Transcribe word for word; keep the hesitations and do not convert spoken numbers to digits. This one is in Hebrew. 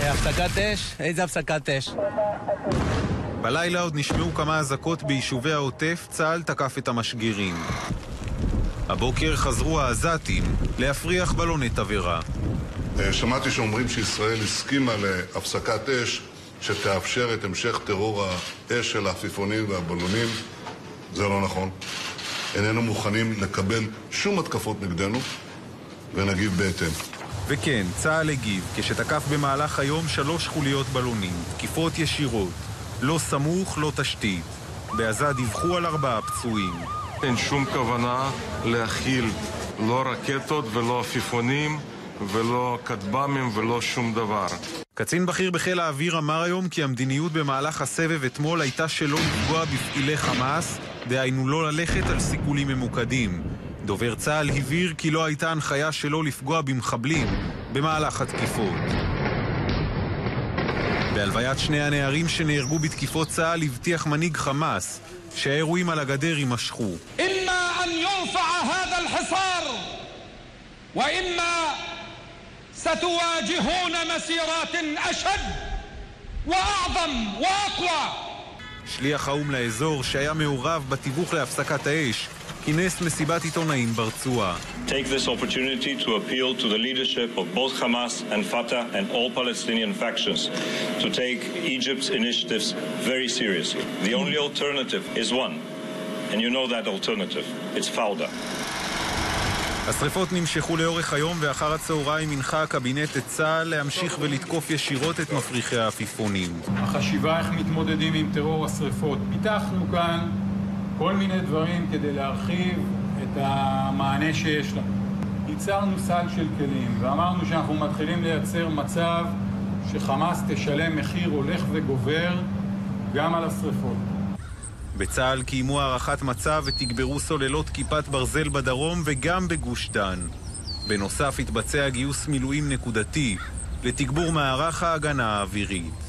הפסקת אש? איזה הפסקת אש? בלילה עוד נשמעו כמה אזעקות ביישובי העוטף, צה"ל תקף את המשגרים. הבוקר חזרו העזתים להפריח בלוני תבערה. שמעתי שאומרים שישראל הסכימה להפסקת אש שתאפשר את המשך טרור האש של העפיפונים והבלונים. זה לא נכון. איננו מוכנים לקבל שום התקפות נגדנו ונגיב בהתאם. וכן, צה"ל הגיב כשתקף במהלך היום שלוש חוליות בלונים, תקיפות ישירות, לא סמוך, לא תשתית. בעזה דיווחו על ארבעה פצועים. אין שום כוונה להכיל לא רקטות ולא עפיפונים ולא כטב"מים ולא שום דבר. קצין בכיר בחיל האוויר אמר היום כי המדיניות במהלך הסבב אתמול הייתה שלא לפגוע בפעילי חמאס, דהיינו לא ללכת על סיכולים ממוקדים. דובר צה"ל הבהיר כי לא הייתה הנחיה שלא לפגוע במחבלים במהלך התקיפות. בהלוויית שני הנערים שנהרגו בתקיפות צה"ל הבטיח מנהיג חמאס שהאירועים על הגדר יימשכו. إما أن يرفع هذا الحصار وإما ستواجهون مسيرات أشد وأعظم وأقوى. שליח האו"ם לאזור שהיה מעורב בתיווך להפסקת האש כינס מסיבת עיתונאים ברצועה. Take this opportunity to appeal to the leadership of both Hamas and Fatah and all Palestinian factions to take Egypt's initiatives very seriously. The only alternative is one, and you know that alternative. It's Fauda. השריפות נמשכו לאורך היום ואחר הצהריים הנחה הקבינט את צה"ל להמשיך ולתקוף ישירות את מפריחי העפיפונים. החשיבה איך מתמודדים עם טרור השריפות. פיתחנו כאן כל מיני דברים כדי להרחיב את המענה שיש לנו. ייצרנו סל של כלים ואמרנו שאנחנו מתחילים לייצר מצב שחמאס תשלם מחיר הולך וגובר גם על השריפות. בצה"ל קיימו הערכת מצב ותגברו סוללות כיפת ברזל בדרום וגם בגוש דן. בנוסף התבצע גיוס מילואים נקודתי לתגבור מערך ההגנה האווירית.